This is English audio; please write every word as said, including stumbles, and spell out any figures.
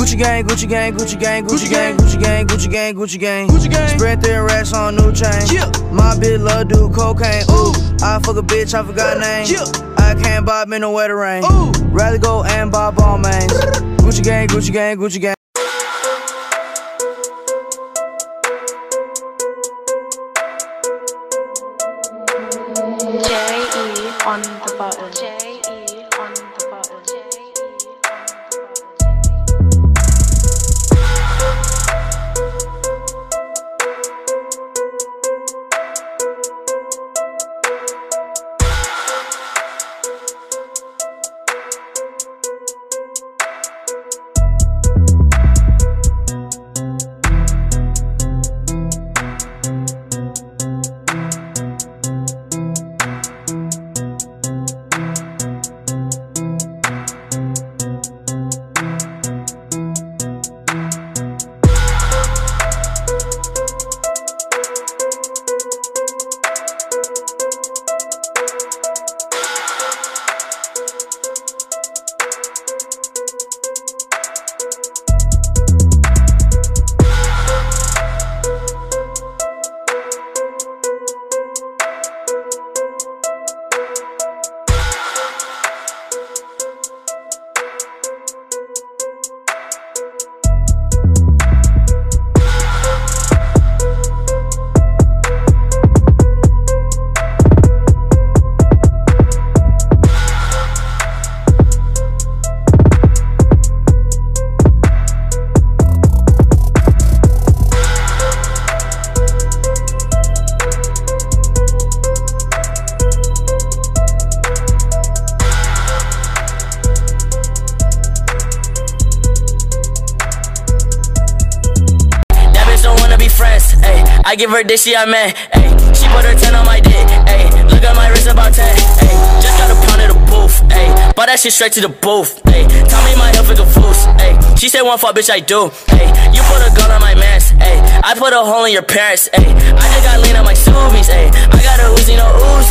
Gucci gang, Gucci gang, Gucci gang, Gucci gang, Gucci gang, Gucci gang, Gucci gang, Gucci gang. Spread thin racks on new chain. My bitch love do cocaine. Ooh, I fuck a bitch, I forgot name. I can't bob in the weather rain. Rather go and buy ball mains. Gucci gang, Gucci gang, Gucci gang. J E on the button. J E on the button. J E on the button. I give her this, she I man, ayy. She put her ten on my dick, ayy. Look at my wrist about ten, ayy. Just got a pound of the booth, ayy. Bought that shit straight to the booth, ayy. Tell me my health is a foos, ayy. She said one fuck, bitch, I do, ayy. You put a gun on my mans, ayy. I put a hole in your parents, ayy. I just got lean on my Subies, ayy. I got a Uzi, no Uzi.